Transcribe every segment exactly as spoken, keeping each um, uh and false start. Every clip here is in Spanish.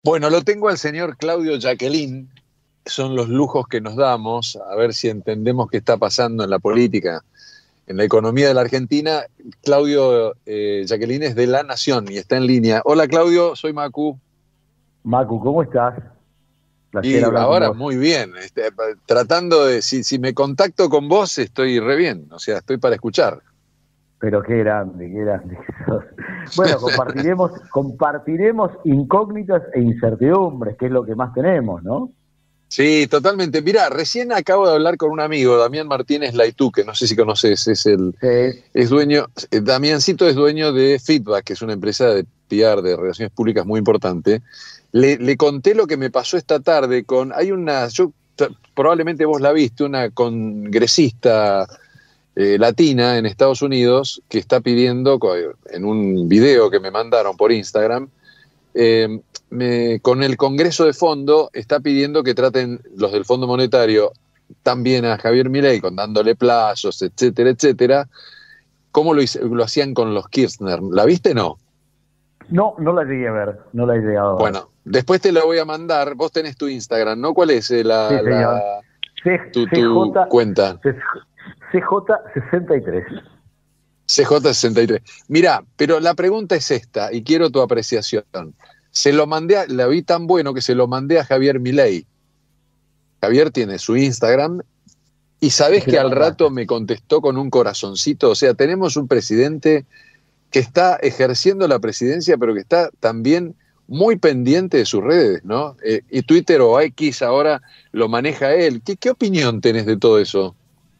Bueno, lo tengo al señor Claudio Jacquelin. Son los lujos que nos damos, a ver si entendemos qué está pasando en la política, en la economía de la Argentina. Claudio eh, Jacquelin es de La Nación y está en línea. Hola Claudio, soy Macu. Macu, ¿cómo estás? Placer Y hablar con ahora vos. muy bien, este, tratando de, si, si me contacto con vos estoy re bien, o sea, estoy para escuchar. Pero qué grande, qué grande que sos. Bueno, compartiremos, compartiremos incógnitas e incertidumbres, que es lo que más tenemos, ¿no? Sí, totalmente. Mirá, recién acabo de hablar con un amigo, Damián Martínez Laitú, que no sé si conoces, es el Sí. es dueño, eh, Damiancito es dueño de Feedback, que es una empresa de P R, de relaciones públicas muy importante. Le, le conté lo que me pasó esta tarde con, hay una, yo probablemente vos la viste, una congresista eh, latina en Estados Unidos que está pidiendo, en un video que me mandaron por Instagram, eh, me, con el Congreso de Fondo, está pidiendo que traten los del Fondo Monetario también a Javier Milei, con dándole plazos, etcétera, etcétera, como lo, lo hacían con los Kirchner. ¿La viste no? No, no la llegué a ver, no la he llegado a ver. Bueno, después te la voy a mandar. Vos tenés tu Instagram, ¿no? ¿Cuál es eh, la, Sí, señor. la C, tu, tu CJ, cuenta? C J sesenta y tres. C J sesenta y tres. Mirá, pero la pregunta es esta, y quiero tu apreciación. Se lo mandé, a, la vi tan bueno que se lo mandé a Javier Milei. Javier tiene su Instagram, y sabés que al rato me contestó con un corazoncito. O sea, tenemos un presidente que está ejerciendo la presidencia, pero que está también muy pendiente de sus redes, ¿no? Eh, y Twitter o X ahora lo maneja él. ¿Qué, qué opinión tenés de todo eso?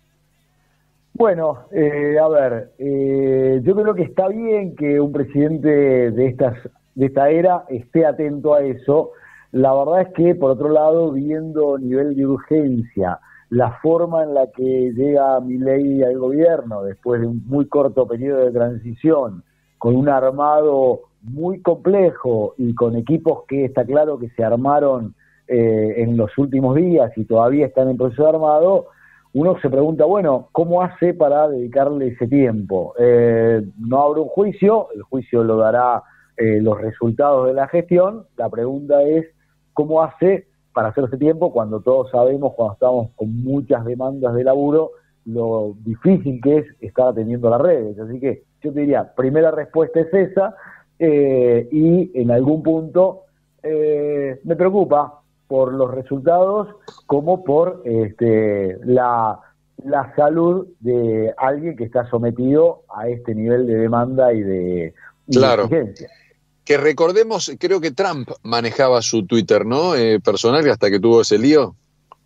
Bueno, eh, a ver, eh, yo creo que está bien que un presidente de estas de esta era esté atento a eso. La verdad es que, por otro lado, viendo nivel de urgencia, la forma en la que llega Milei al gobierno después de un muy corto periodo de transición, con un armado muy complejo y con equipos que está claro que se armaron eh, en los últimos días y todavía están en proceso de armado, uno se pregunta, bueno, ¿cómo hace para dedicarle ese tiempo? Eh, no abre un juicio, el juicio lo dará eh, los resultados de la gestión. La pregunta es, ¿cómo hace para hacer ese tiempo cuando todos sabemos, cuando estamos con muchas demandas de laburo, lo difícil que es estar atendiendo las redes? Así que yo te diría, primera respuesta es esa, eh, y en algún punto eh, me preocupa por los resultados como por este, la, la salud de alguien que está sometido a este nivel de demanda y de, y Claro. de exigencia. Que recordemos, creo que Trump manejaba su Twitter, ¿no? Eh, personal, hasta que tuvo ese lío.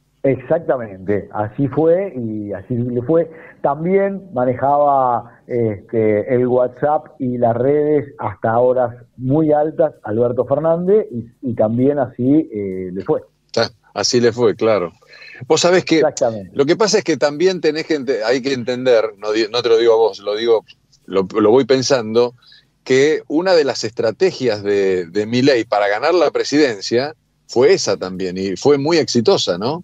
Exactamente, así fue y así le fue. También manejaba este, el WhatsApp y las redes hasta horas muy altas Alberto Fernández y, y también así eh, le fue. Así le fue, claro. Vos sabés que lo que pasa es que también tenés que, hay que entender, no, no te lo digo a vos, lo digo, lo, lo voy pensando, que una de las estrategias de, de Milei para ganar la presidencia fue esa también, y fue muy exitosa, ¿no?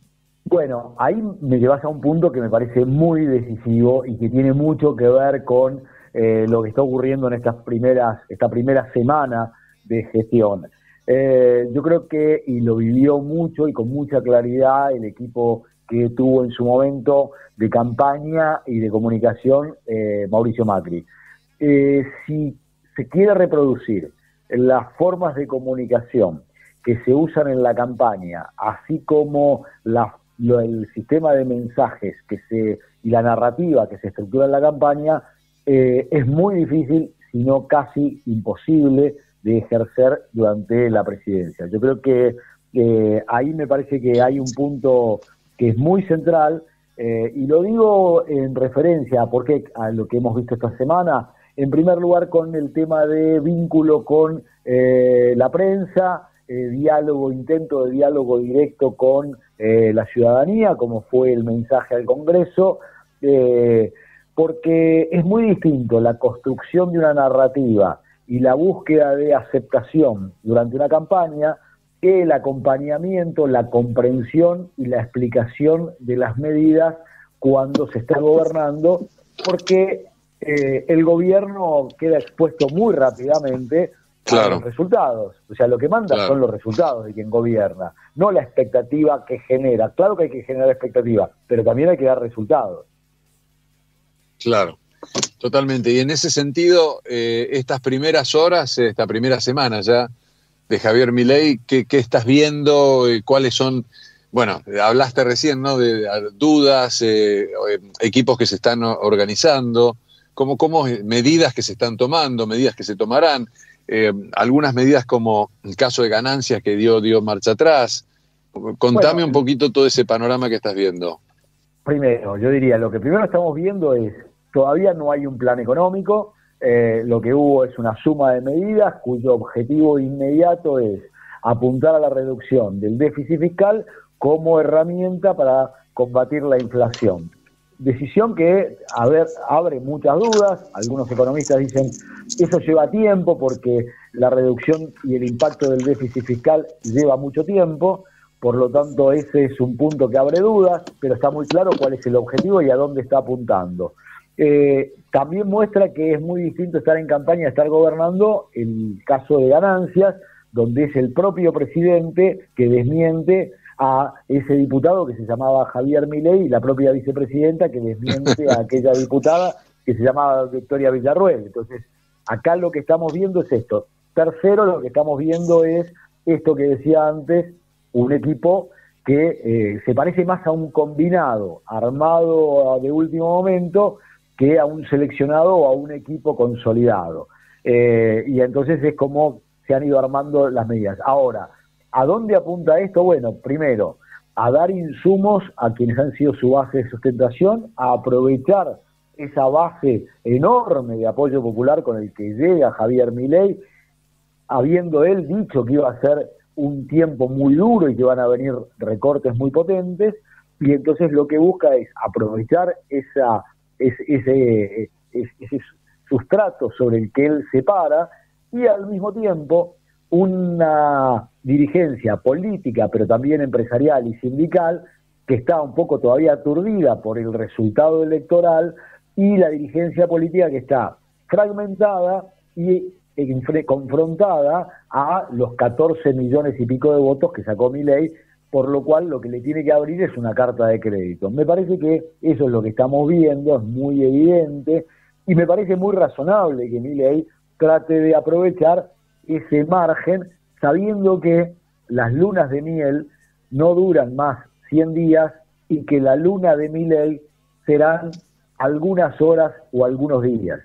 Bueno, ahí me llevas a un punto que me parece muy decisivo y que tiene mucho que ver con eh, lo que está ocurriendo en estas primeras, esta primera semana de gestión. Eh, yo creo que, y lo vivió mucho y con mucha claridad el equipo que tuvo en su momento de campaña y de comunicación, eh, Mauricio Macri. Eh, si se quiere reproducir las formas de comunicación que se usan en la campaña, así como la Lo, el sistema de mensajes que se y la narrativa que se estructura en la campaña, eh, es muy difícil, si no casi imposible, de ejercer durante la presidencia. Yo creo que eh, ahí me parece que hay un punto que es muy central, eh, y lo digo en referencia a, porque, a lo que hemos visto esta semana, en primer lugar con el tema de vínculo con eh, la prensa, Eh, diálogo, intento de diálogo directo con eh, la ciudadanía, como fue el mensaje al Congreso, eh, porque es muy distinto la construcción de una narrativa y la búsqueda de aceptación durante una campaña que el acompañamiento, la comprensión y la explicación de las medidas cuando se está gobernando, porque eh, el gobierno queda expuesto muy rápidamente Claro. Los resultados. O sea, lo que manda Claro. son los resultados de quien gobierna, no la expectativa que genera. Claro que hay que generar expectativa, pero también hay que dar resultados. Claro, totalmente. Y en ese sentido, eh, estas primeras horas, esta primera semana ya de Javier Milei, ¿qué, qué estás viendo? Eh, ¿Cuáles son? Bueno, hablaste recién, ¿no? De, de dudas, eh, eh, equipos que se están organizando, cómo, cómo medidas que se están tomando, medidas que se tomarán, eh, algunas medidas como el caso de ganancias que dio, dio marcha atrás. Contame Bueno, un poquito todo ese panorama que estás viendo. Primero, yo diría, lo que primero estamos viendo es, todavía no hay un plan económico, eh, lo que hubo es una suma de medidas cuyo objetivo inmediato es apuntar a la reducción del déficit fiscal como herramienta para combatir la inflación. Decisión que, a ver, abre muchas dudas, algunos economistas dicen eso lleva tiempo porque la reducción y el impacto del déficit fiscal lleva mucho tiempo. Por lo tanto, ese es un punto que abre dudas, pero está muy claro cuál es el objetivo y a dónde está apuntando. Eh, también muestra que es muy distinto estar en campaña a estar gobernando el caso de ganancias, donde es el propio presidente que desmiente a ese diputado que se llamaba Javier Milei y la propia vicepresidenta que desmiente a aquella diputada que se llamaba Victoria Villarruel. Entonces, acá lo que estamos viendo es esto. Tercero, lo que estamos viendo es esto que decía antes, un equipo que eh, se parece más a un combinado armado de último momento que a un seleccionado o a un equipo consolidado. Eh, y entonces es como se han ido armando las medidas. Ahora, ¿a dónde apunta esto? Bueno, primero, a dar insumos a quienes han sido su base de sustentación, a aprovechar esa base enorme de apoyo popular con el que llega Javier Milei, habiendo él dicho que iba a ser un tiempo muy duro y que van a venir recortes muy potentes, y entonces lo que busca es aprovechar esa, ese, ese, ese sustrato sobre el que él se para, y al mismo tiempo una dirigencia política, pero también empresarial y sindical, que está un poco todavía aturdida por el resultado electoral, y la dirigencia política que está fragmentada y confrontada a los catorce millones y pico de votos que sacó Milei, por lo cual lo que le tiene que abrir es una carta de crédito. Me parece que eso es lo que estamos viendo, es muy evidente, y me parece muy razonable que Milei trate de aprovechar ese margen, sabiendo que las lunas de miel no duran más cien días y que la luna de Milei serán algunas horas o algunos días.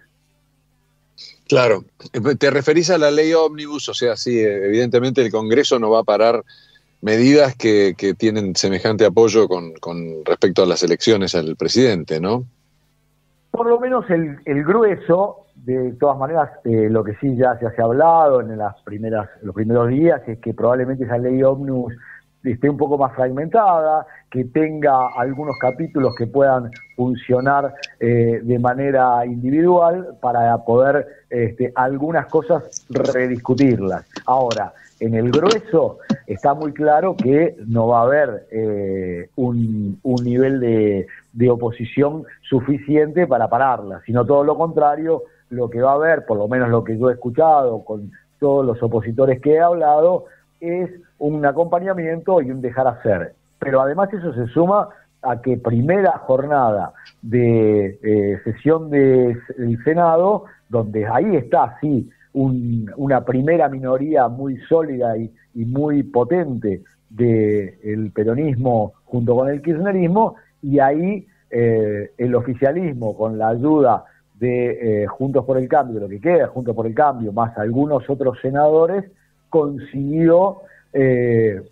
Claro, te referís a la ley ómnibus, o sea, sí, evidentemente el Congreso no va a parar medidas que, que tienen semejante apoyo con, con respecto a las elecciones al presidente, ¿no? Por lo menos el, el grueso, de todas maneras, eh, lo que sí ya se ha hablado en las primeras, los primeros días es que probablemente esa ley ómnibus esté un poco más fragmentada, que tenga algunos capítulos que puedan funcionar eh, de manera individual para poder este, algunas cosas rediscutirlas. Ahora, en el grueso está muy claro que no va a haber eh, un, un nivel de, de oposición suficiente para pararla, sino todo lo contrario, lo que va a haber, por lo menos lo que yo he escuchado con todos los opositores que he hablado, es un acompañamiento y un dejar hacer. Pero además eso se suma a que primera jornada de eh, sesión del Senado, donde ahí está, sí, un, una primera minoría muy sólida y, y muy potente del peronismo junto con el kirchnerismo, y ahí eh, el oficialismo, con la ayuda de eh, Juntos por el Cambio, lo que queda Juntos por el Cambio, más algunos otros senadores, consiguió eh,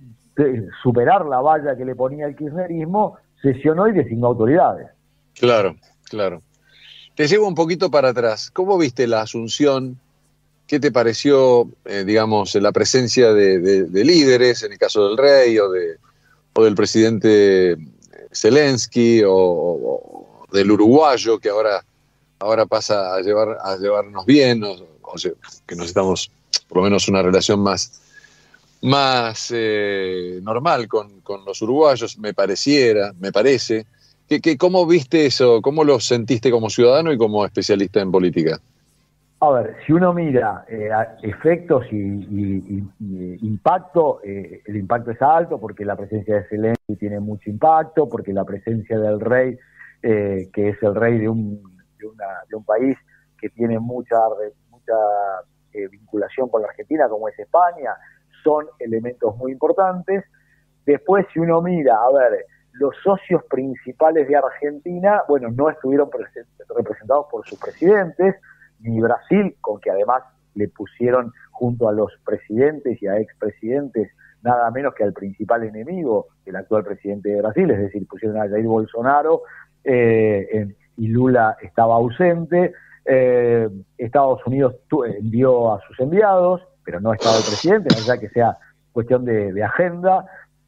superar la valla que le ponía el kirchnerismo, sesionó y designó autoridades. Claro, claro. Te llevo un poquito para atrás. ¿Cómo viste la asunción? ¿Qué te pareció, eh, digamos, la presencia de, de, de líderes, en el caso del rey o, de, o del presidente Zelensky o, o del uruguayo que ahora, ahora pasa a, llevar, a llevarnos bien, o, o sea, que nos estamos, por lo menos una relación más, más eh, normal con, con los uruguayos, me pareciera, me parece. ¿Qué, qué, ¿Cómo viste eso? ¿Cómo lo sentiste como ciudadano y como especialista en política? A ver, si uno mira eh, efectos y, y, y, y impacto, eh, el impacto es alto porque la presencia de Zelensky tiene mucho impacto, porque la presencia del rey, eh, que es el rey de un, de una, de un país que tiene mucha, mucha eh, vinculación con la Argentina, como es España, son elementos muy importantes. Después, si uno mira, a ver, los socios principales de Argentina, bueno, no estuvieron representados por sus presidentes, ni Brasil, con que además le pusieron junto a los presidentes y a expresidentes nada menos que al principal enemigo del actual presidente de Brasil, es decir, pusieron a Jair Bolsonaro eh, en, y Lula estaba ausente. Eh, Estados Unidos tu, envió a sus enviados, pero no estaba el presidente, no sea que sea cuestión de, de agenda.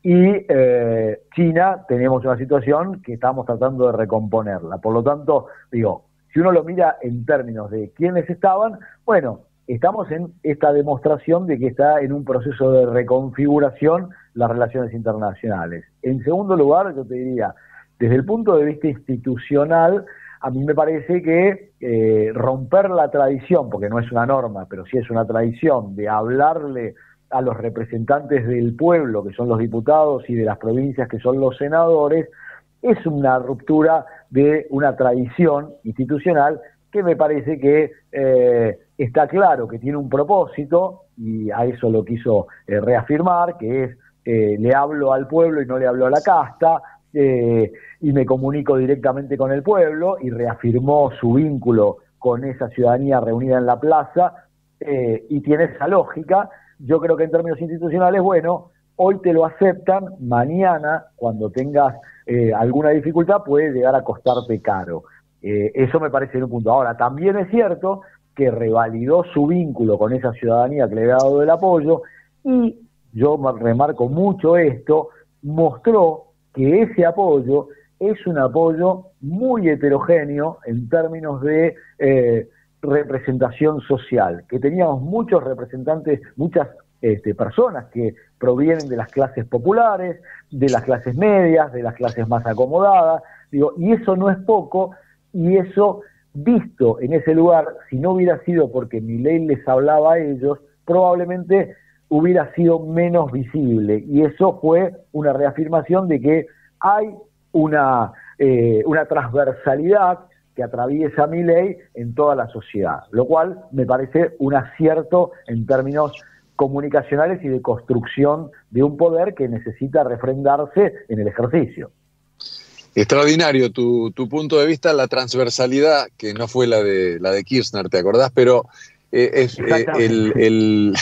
Y eh, China, tenemos una situación que estamos tratando de recomponerla. Por lo tanto, digo, si uno lo mira en términos de quiénes estaban, bueno, estamos en esta demostración de que está en un proceso de reconfiguración las relaciones internacionales. En segundo lugar, yo te diría, desde el punto de vista institucional, a mí me parece que eh, romper la tradición, porque no es una norma, pero sí es una tradición, de hablarle a los representantes del pueblo, que son los diputados, y de las provincias, que son los senadores, es una ruptura de una tradición institucional que me parece que eh, está claro que tiene un propósito, y a eso lo quiso eh, reafirmar, que es eh, le hablo al pueblo y no le hablo a la casta, eh, y me comunico directamente con el pueblo, y reafirmó su vínculo con esa ciudadanía reunida en la plaza, eh, y tiene esa lógica. Yo creo que en términos institucionales, bueno, hoy te lo aceptan, mañana, cuando tengas eh, alguna dificultad, puede llegar a costarte caro. Eh, eso me parece en un punto. Ahora, también es cierto que revalidó su vínculo con esa ciudadanía que le había dado el apoyo, y yo remarco mucho esto, mostró que ese apoyo es un apoyo muy heterogéneo en términos de eh, representación social, que teníamos muchos representantes, muchas este, personas que provienen de las clases populares, de las clases medias, de las clases más acomodadas, digo, y eso no es poco, y eso, visto en ese lugar, si no hubiera sido porque Milei les hablaba a ellos, probablemente hubiera sido menos visible, y eso fue una reafirmación de que hay una, eh, una transversalidad que atraviesa Milei en toda la sociedad, lo cual me parece un acierto en términos comunicacionales y de construcción de un poder que necesita refrendarse en el ejercicio. Extraordinario tu, tu punto de vista, la transversalidad, que no fue la de la de Kirchner, ¿te acordás? Pero eh, es eh, el, el,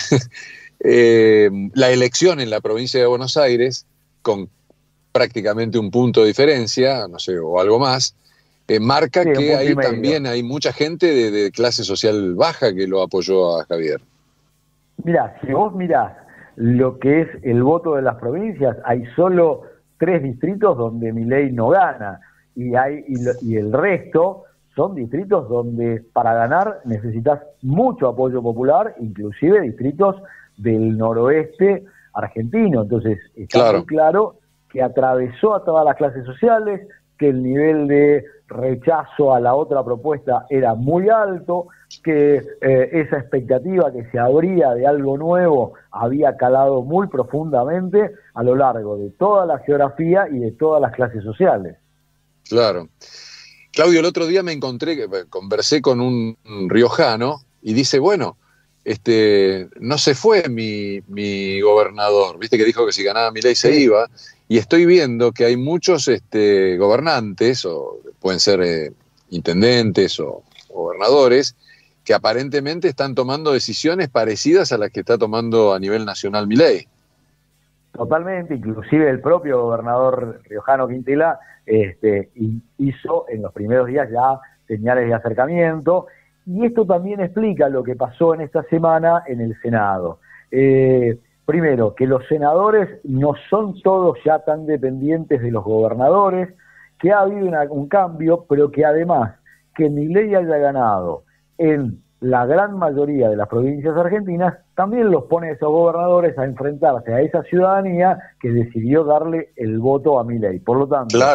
eh, la elección en la provincia de Buenos Aires, con prácticamente un punto de diferencia, no sé, o algo más, eh, marca sí, que ahí también hay mucha gente de, de clase social baja que lo apoyó a Javier. Mirá, si vos mirás lo que es el voto de las provincias, hay solo tres distritos donde Milei no gana, y hay y, lo, y el resto son distritos donde para ganar necesitas mucho apoyo popular, inclusive distritos del noroeste argentino. Entonces está claro. muy claro que atravesó a todas las clases sociales, que el nivel de rechazo a la otra propuesta era muy alto, que eh, esa expectativa que se abría de algo nuevo había calado muy profundamente a lo largo de toda la geografía y de todas las clases sociales. Claro. Claudio, el otro día me encontré, conversé con un riojano y dice, bueno, este, no se fue mi, mi gobernador, viste que dijo que si ganaba Milei se sí. iba, y estoy viendo que hay muchos este, gobernantes, o pueden ser eh, intendentes o gobernadores, que aparentemente están tomando decisiones parecidas a las que está tomando a nivel nacional Milei. Totalmente, inclusive el propio gobernador riojano Quintela este, hizo en los primeros días ya señales de acercamiento, y esto también explica lo que pasó en esta semana en el Senado. Eh, primero, que los senadores no son todos ya tan dependientes de los gobernadores, que ha habido una, un cambio, pero que además que Milei haya ganado en la gran mayoría de las provincias argentinas, también los pone a esos gobernadores a enfrentarse a esa ciudadanía que decidió darle el voto a Milei. Por lo tanto, claro.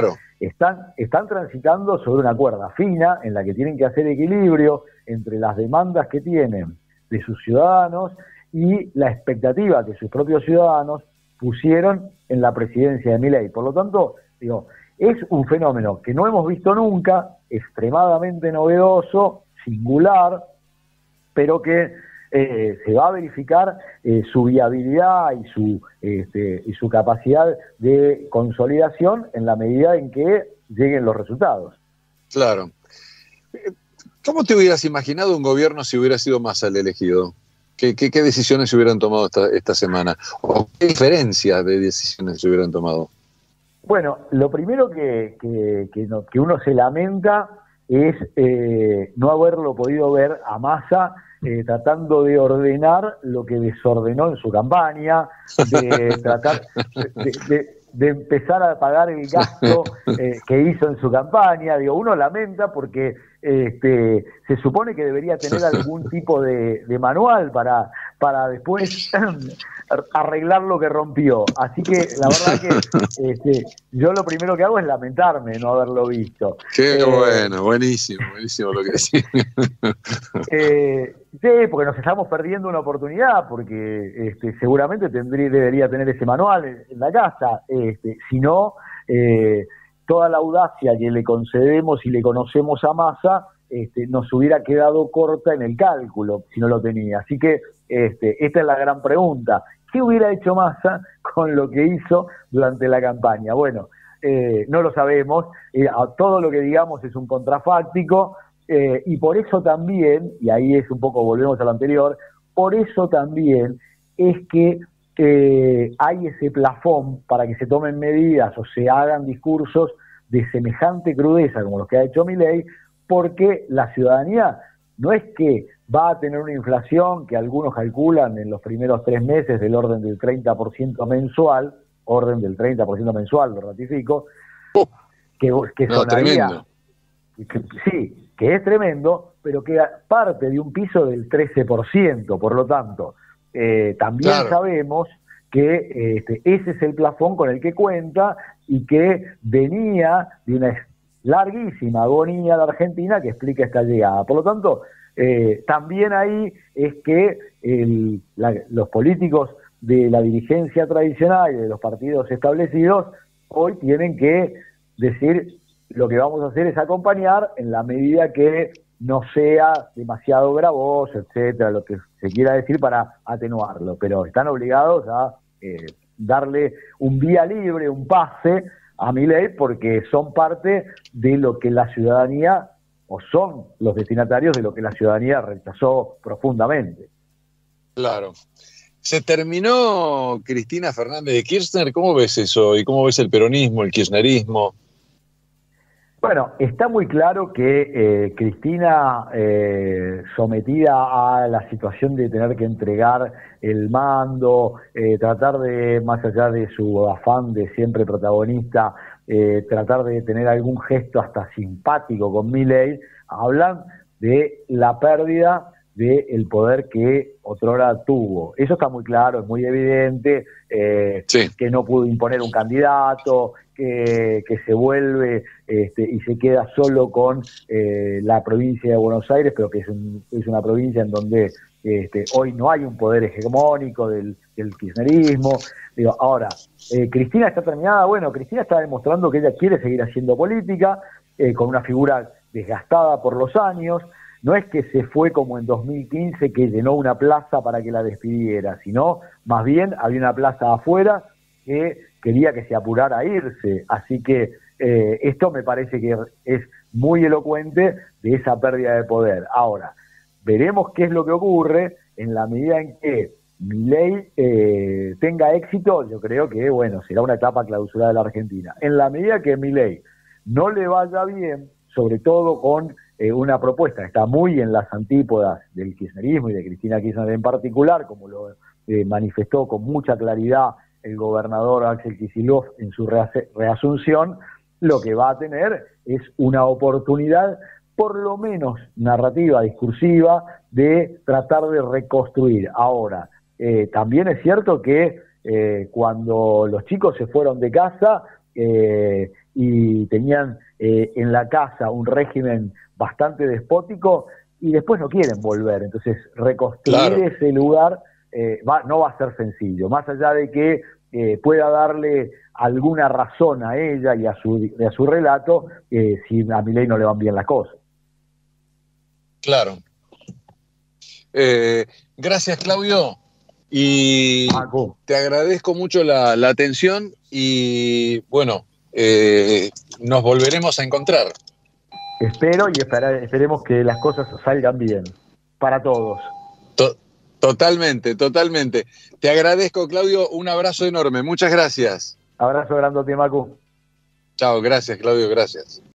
están, están transitando sobre una cuerda fina en la que tienen que hacer equilibrio entre las demandas que tienen de sus ciudadanos y la expectativa que sus propios ciudadanos pusieron en la presidencia de Milei. Por lo tanto, digo, es un fenómeno que no hemos visto nunca, extremadamente novedoso, singular, pero que eh, se va a verificar eh, su viabilidad y su, este, y su capacidad de consolidación en la medida en que lleguen los resultados. Claro. ¿Cómo te hubieras imaginado un gobierno si hubiera sido Massa el elegido? ¿Qué, qué, qué decisiones se hubieran tomado esta, esta semana? ¿O qué diferencias de decisiones se hubieran tomado? Bueno, lo primero que, que, que, no, que uno se lamenta es eh, no haberlo podido ver a Massa eh, tratando de ordenar lo que desordenó en su campaña, de tratar de, de, de empezar a pagar el gasto eh, que hizo en su campaña. Digo, uno lamenta porque este, se supone que debería tener algún tipo de, de manual para, para después arreglar lo que rompió. Así que la verdad que este, yo lo primero que hago es lamentarme no haberlo visto. Qué eh, bueno, buenísimo, buenísimo lo que decís. eh, sí, porque nos estamos perdiendo una oportunidad, porque este, seguramente tendría, debería tener ese manual en, en la casa. Este, si no, eh, toda la audacia que le concedemos y le conocemos a Massa este, nos hubiera quedado corta en el cálculo si no lo tenía. Así que este, esta es la gran pregunta. ¿Qué hubiera hecho Massa con lo que hizo durante la campaña? Bueno, eh, no lo sabemos. Eh, todo lo que digamos es un contrafáctico eh, y por eso también, y ahí es un poco, volvemos a lo anterior, por eso también es que eh, hay ese plafón para que se tomen medidas o se hagan discursos de semejante crudeza como los que ha hecho Milei, porque la ciudadanía no es que va a tener una inflación que algunos calculan en los primeros tres meses del orden del treinta por ciento mensual, orden del treinta por ciento mensual, lo ratifico, oh, que, que no, sonaría, que, sí, que es tremendo, pero que parte de un piso del trece por ciento, por lo tanto, eh, también claro. sabemos que este, ese es el plafón con el que cuenta y que venía de una larguísima agonía de Argentina que explica esta llegada. Por lo tanto, eh, también ahí es que el, la, los políticos de la dirigencia tradicional y de los partidos establecidos hoy tienen que decir lo que vamos a hacer es acompañar en la medida que no sea demasiado gravoso, etcétera, lo que se quiera decir para atenuarlo, pero están obligados a eh, darle un vía libre, un pase a Milei porque son parte de lo que la ciudadanía, o son los destinatarios de lo que la ciudadanía rechazó profundamente. Claro. Se terminó Cristina Fernández de Kirchner. ¿Cómo ves eso? ¿Y cómo ves el peronismo, el kirchnerismo? Bueno, está muy claro que eh, Cristina, eh, sometida a la situación de tener que entregar el mando, eh, tratar de, más allá de su afán de siempre protagonista, eh, tratar de tener algún gesto hasta simpático con Milei, hablan de la pérdida del poder que otrora tuvo. Eso está muy claro, es muy evidente, eh, sí. que no pudo imponer un candidato, que, que se vuelve este, y se queda solo con eh, la provincia de Buenos Aires, pero que es, un, es una provincia en donde este, hoy no hay un poder hegemónico del, del kirchnerismo. Digo, ahora, eh, Cristina está terminada, bueno, Cristina está demostrando que ella quiere seguir haciendo política, eh, con una figura desgastada por los años. No es que se fue como en dos mil quince, que llenó una plaza para que la despidiera, sino más bien había una plaza afuera que quería que se apurara a irse. Así que eh, esto me parece que es muy elocuente de esa pérdida de poder. Ahora, veremos qué es lo que ocurre en la medida en que Milei eh, tenga éxito. Yo creo que, bueno, será una etapa clausurada de la Argentina. En la medida que Milei no le vaya bien, sobre todo con eh, una propuesta que está muy en las antípodas del kirchnerismo y de Cristina Kirchner en particular, como lo eh, manifestó con mucha claridad el gobernador Axel Kicillof en su reasunción, lo que va a tener es una oportunidad, por lo menos narrativa, discursiva, de tratar de reconstruir. Ahora, eh, también es cierto que eh, cuando los chicos se fueron de casa, eh, y tenían eh, en la casa un régimen bastante despótico y después no quieren volver. Entonces, reconstruir Claro. ese lugar eh, va, no va a ser sencillo, más allá de que eh, pueda darle alguna razón a ella y a su, y a su relato, eh, si a Milei no le van bien las cosas. Claro. Eh, gracias, Claudio. Y Paco, te agradezco mucho la, la atención y bueno, eh, nos volveremos a encontrar. espero y espera, esperemos que las cosas salgan bien para todos. To- totalmente, totalmente. Te agradezco, Claudio. Un abrazo enorme. Muchas gracias. Abrazo grandote, Macu. Chao, gracias, Claudio, gracias.